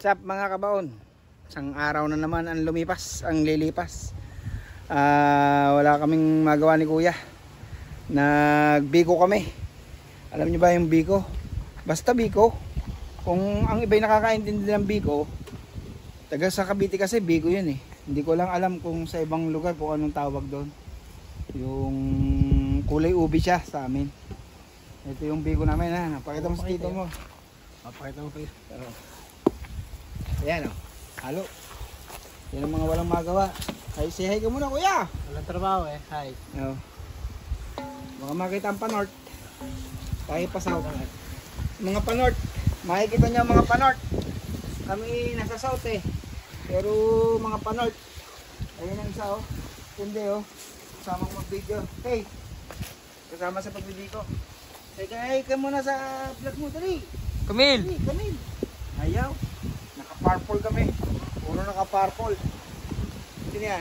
Sup mga kabaon, isang araw na naman ang lilipas. Wala kaming magawa ni kuya. Nagbiko kami. Alam niyo ba yung biko? Basta biko. Kung ang iba'y nakakaintindi ng biko, taga sa Cavite kasi biko yun eh. Hindi ko lang alam kung sa ibang lugar kung anong tawag doon. Yung kulay ubi siya sa amin. Ito yung biko namin ha. Napakita mo sa tito mo. Papakita mo pa yun. Ayan o. Halo. Yan ang mga walang magawa. Say hi ka muna kuya. Walang trabaho eh. Hi. Oo. Baka makita ang panort. Tayo pa south. Mga panort. Makikita niyo mga panort. Kami nasa south eh. Pero mga panort. Ayun ang isa oh. Kundi oh. Kasamang mag-video. Hey. Kasama sa pagbibiko. Say hi ka muna sa vlog mo. Dali. Camille! Hey, Camille. Ayaw. Naka-purple kami. Puro naka-purple. Sino yan?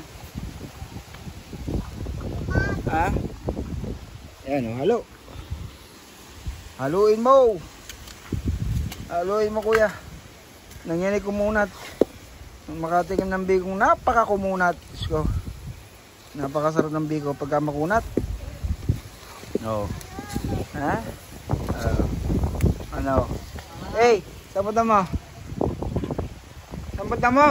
Ha? Ayan o, halo. Haluin mo. Haluin mo kuya. Nangyari kumunat. Makatikim ng bigong napaka-kumunat. Isko. Napakasarap ng bigo pagka makunat. No. Ha? Ano? Hey, sabot mo. Sabot mo.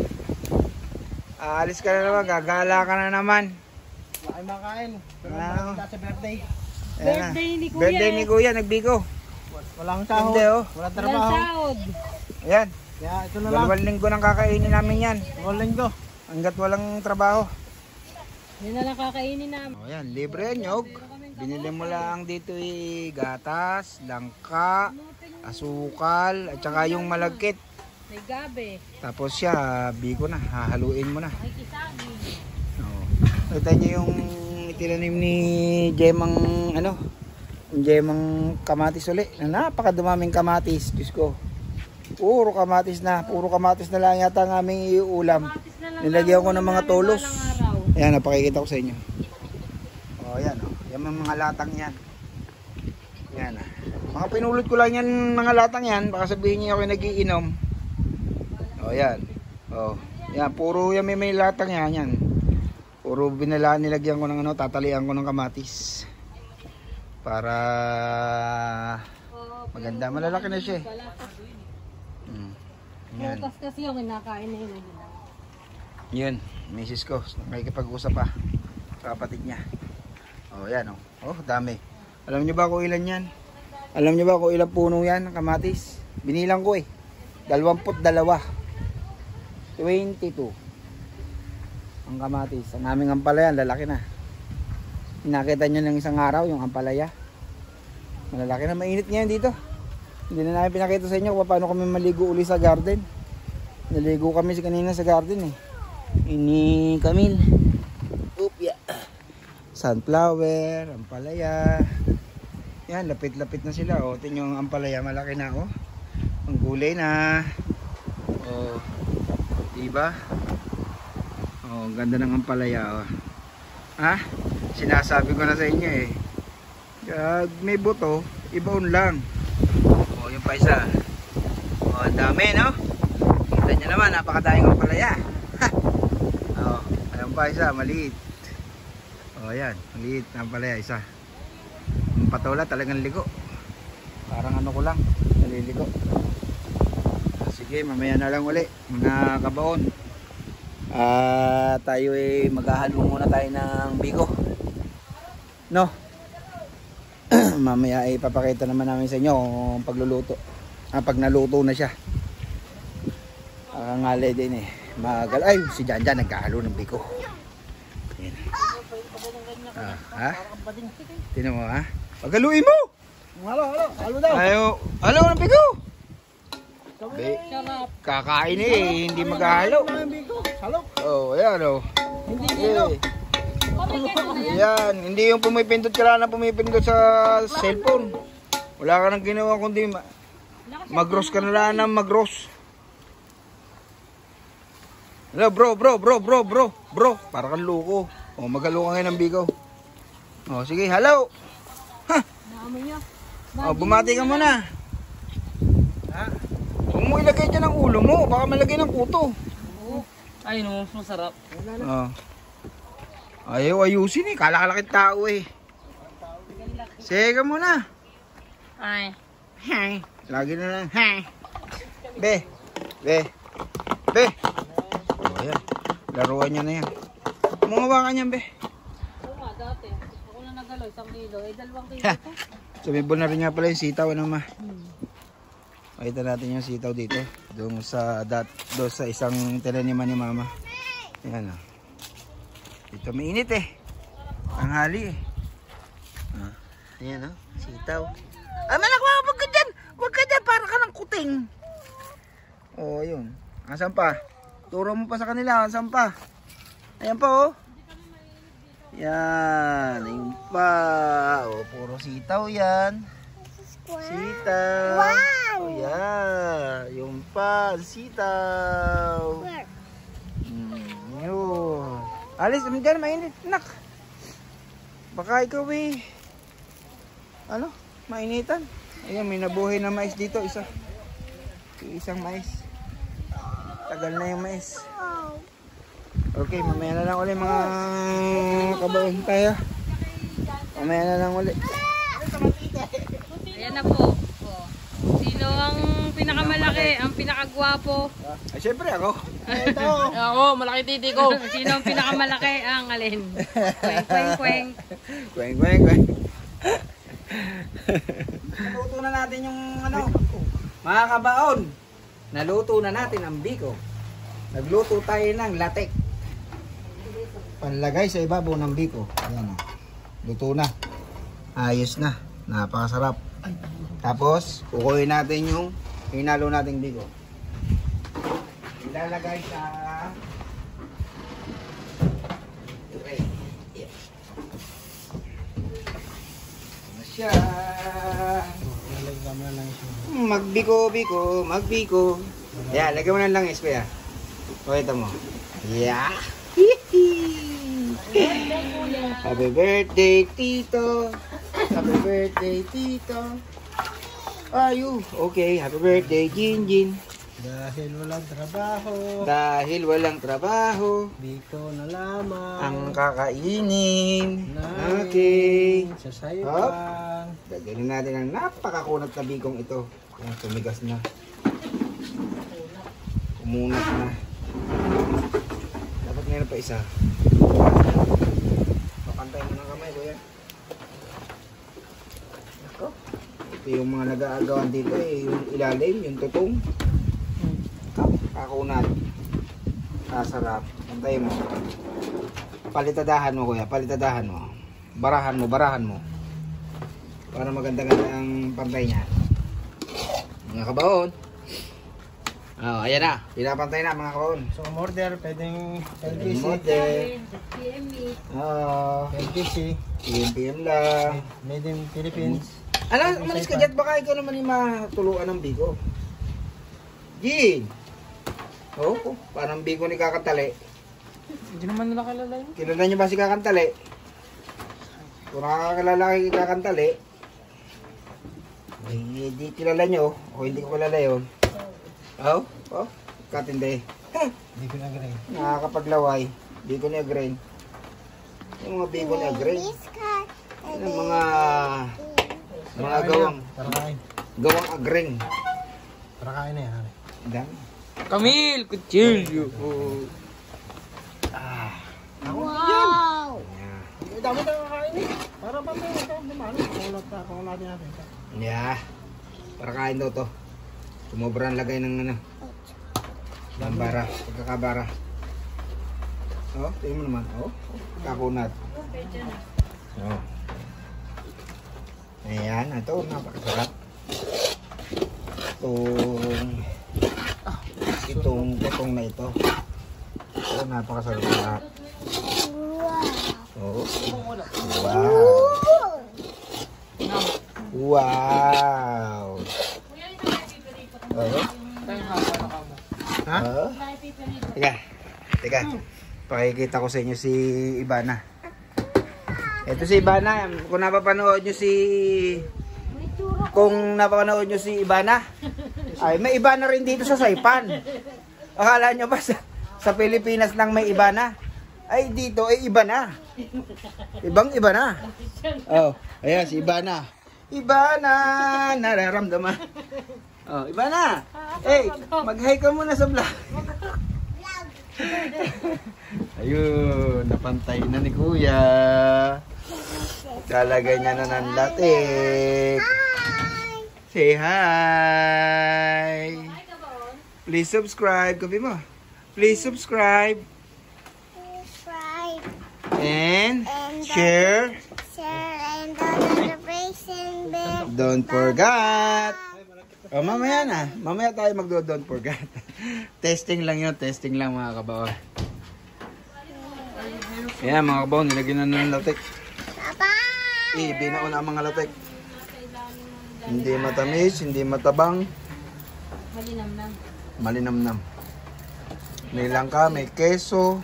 Aalis ka na naman, gagala ka na naman. Makain makain. Pero sa birthday. Birthday ni kuya. Birthday ni kuya, nagbigo. Walang sahod. Hindi oh. Walang trabaho. sahod. Ayan. Kaya ito na lang. 2 linggo nang kakainin namin yan. Walang linggo. Hanggat walang trabaho. Yan na lang kakainin namin. O yan, libre yan nyog. Binili mo lang dito gatas, langka, asukal, at saka yung malagkit. May gabi. Tapos siya, bigo na, hahaluin mo na. Makikisagi. Oo. Kita niyo yung itinanim ni Jemang, ano, yung Jemang kamatis uli. Napakadumaming kamatis, Diyos ko. Puro kamatis na lang yata ang aming iulam. Nilagyan ko ng mga tolos. Ayan, napakikita ko sa inyo. O, yan o. Yan mga latang yan. Yan ah. Mga pinulot ko lang yan, mga latang yan. Baka sabihin niyo ako nagiinom. O, yan. O, yan. Puro yan may latang yan. Yan. Puro binalaan, nilagyan ko ng ano, tatalian ko ng kamatis. Para maganda. Malalaki na siya eh. Yan. Bukas kasi yung kinakain na yun. Yun, misis ko. Nakikipag-usap pa. Kapatid niya. Oh, yan oh. Oh, dami. Alam niyo ba kung ilan yan? Alam niyo ba kung ilang puno yan, kamatis? Binilang ko eh. 22. 22. Ang kamatis. Ang aming ampalaya, lalaki na. Nakita niyo ng isang araw yung ampalaya. Malalaki na, mainit ngayon dito. Hindi na namin pinakita sa inyo kung paano kami maligo uli sa garden. Naligo kami kanina sa garden eh. Ini Camille. Upya. Sunflower, ampalaya. Yan, lapit-lapit na sila. O, tingnan yung ampalaya, malaki na oh. Ang gulay na. O, diba? O, ganda ng ampalaya oh. Ha? Sinasabi ko na sa inyo eh. Pag may buto, ibaon lang. O, yung pa isa. O, ang dami no? Kita nyo naman, napakadaming ampalaya. O, ayun pa isa, maliit. O, yan, maliit na ampalaya isa. Yung patola talagang ligo. Parang ano ko lang, naliligo. Sige, mamaya na lang uli, mga kabaon. Tayo ay maghahalo muna tayo ng bigo. No? Mamaya ay papakita naman namin sa inyo kung pagluluto. Pag naluto na siya. Ngalay din eh. Ay, si Janjan nagkahalo ng bigo. Ayan. Ha? Tinan mo ha? Paghaluin mo! Halo daw. Ayaw, halo ng bigo! Sarap. Kakain eh, hindi maghahalo. Halo. Oh, ayan oh. Hindi dito. Yan, hindi yung pumipindot ka lang na pumipindot sa cellphone. Wala ka nang ginawa kundi mag-roast ka na lang ng mag-roast. Hello, bro. Para kang loko. O, magalo ka ngayon ng bigaw. O, sige, hello. Ha? Naamoy niya. O, bumati ka muna. Ha? O, Huwag mo ilagay dyan ang ulo mo. Baka malagay ng kuto. Ay, no, masarap. Oh. Ayaw ayusin eh. Kalakalakit tao eh. Sige muna. Ay. Hi. Lagi na lang. Hi. Be. Be. Be. Oh, yan. Laruan niya na yan. Mungawakan niyan, be. Oo nga, dati. Ako na nagalo, 1 kilo. Eh, 2 kilo Ha. to. Sumibol na rin nga pala yung sitaw, ano ma. Pakita natin yung sitaw dito. Doon sa isang tinaniman ni mama. Ayan o. Dito mainit eh. Ang hali eh. Ah. Ayan o. Sitaw. Ah, malak, wag ka dyan. Wag ka dyan. Para ka ng kuting. Oh, ayun. Asan pa? Turo mo pa sa kanila. Asan pa? Ayan pa oh. Yan. Ayun pa. Oh, puro sitaw yan. Sitaw. Wow! Oh, yeah. Yung pa, sitaw. Yun. Alis, dyan, mainit. Nak. Baka ikaw eh. Ano? Mainitan. Ayan, may nabuhay na mais dito. Isang mais. Tagal na yung mais. Okay, mamaya na lang ulit mga kabaon tayo. Mamaya na lang ulit. Ayan na po. Oh. Sino ang pinakamalaki, ang pinakagwapo? Ay, syempre ako. Ako, malaki titi ko. Sino ang pinakamalaki, ang alin? Kweng, kweng, kweng. Kweng, kweng, kweng. Naluto na natin yung ano, mga kabaon. Naluto na natin ang biko. Nagluto tayo ng latek. Panlagay sa ibabaw ng biko. Ayan o. Luto na. Ayos na. Napakasarap. Tapos, kukuhin natin yung hinalo nating biko. Ilalagay sa tray. Yes. Ano siya? Magbiko, magbiko. Yan, lagyan mo ng langis, kuya. Pakita mo. Yeah. Happy birthday, Tito. Happy birthday, Tito. Ayu. Okay, happy birthday, Jinjin. Dahil walang trabaho, Dahil walang trabaho, biko na lamang ang kakainin natin natin. sa sayupan. Lagyan natin ang napakakunat na bikong ito. Ayan, tumigas na. Kumunat na. Dapat meron pa isa. Papantay mo ng kamay, kuya. Ako. Ito yung mga nag-aagawan dito eh. Yung ilalim, yung tutong. Kakunat. Kasarap. Pantay mo. Palitadahan mo, kuya. Palitadahan mo. Barahan mo, barahan mo. Para maganda-ganda ang pantay niya. Mga kabaon. Oh, ayan na. Pinapantay na mga kabaon. So, order, pwedeng LPC. Model. PME. LPC, PM lang. made in Philippines. Ano, umalis ka dyan. Baka ikaw naman yung matuluan ng biko. Jin! Oh, parang biko ni Kakantali. Hindi naman nila kilala yun. Kilala niyo ba si Kakantali? Kung nakakakalala kay Kakantali, ay, di kilala niyo. O hindi ko kilala yun. Oh, katindi. Hindi ko nag-ring. Nakakapaglaway. Biko ni Agrain. Yung mga biko ni Agrain. Yung mga gawang Agrain. Para kain na yan. Dami. Camille, kutsilyo. Wow! Ang dami tayo kakain eh. Para pa tayo ito. Kung natin natin. Yeah. Para kain daw to. Sumobra ang lagay ng ano. Ng bara. Pagkakabara. Oh, tingin mo naman. Oh, kakunat. Oh. Ayan. Ito, napakasarap. Itong tutong na ito. Ito, napakasarap. Oh. Wow. Wow. Oh. Ha? Oh. Teka. Pakikita ko sa inyo si Ibana. Ito si Ibana. Kung napapanood nyo si Ibana, Ay, may iba na rin dito sa Saipan. Akala nyo ba sa Pilipinas lang may iba na? Ay, dito ay iba na. Ibang iba na. Oh, ayan, si iba na. Iba na, nararamdaman. Oh, iba na. Hey, mag-hi ka muna sa vlog. Ayun, napantay na ni Kuya. Lalagay niya na ng latik. Say hi. Please subscribe. Kabi mo. Please subscribe. Subscribe. And share. Share and the notification bell. Don't forget. Oh, mamaya na. Mamaya tayo don't forget. Testing lang yun. Testing lang mga kabawan. Ayan mga kabawan. Nilagyan na ng latik. Bye-bye. Binaon ang mga latik. Hindi matamis, hindi matabang. Malinamnam. Malinamnam. May langka, may keso.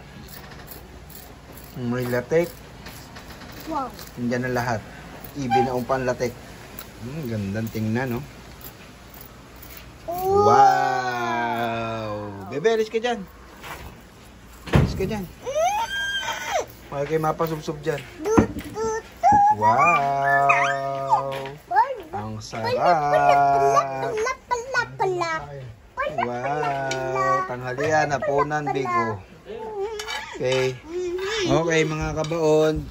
May latik. Wow. Nandiyan na lahat. Ibinaon pa ang latik. Gandang tingnan, no? Wow! Bebe, alis ka dyan. Alis ka dyan. May kayo mapasubsob dyan. Wow! Ang sarap! Wow! Tanghalian, hapunan, biko. Okay. Okay, mga kabaon.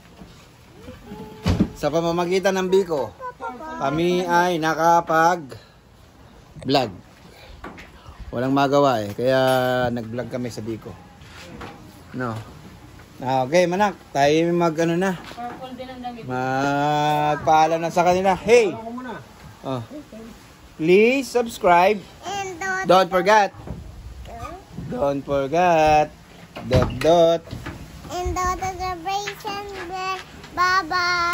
Sa pamamagitan ng biko, kami ay nakapag-vlog. Walang magawa eh, kaya nag-vlog kami sa biko. No. Okay, manak, tayo mag-ano na. Purple din ang damit. Magpaalam na sa kanila. Hey! Ako muna. Oh. Please subscribe. And Don't forget. Don't forget. Dot. the notification bell. Bye-bye.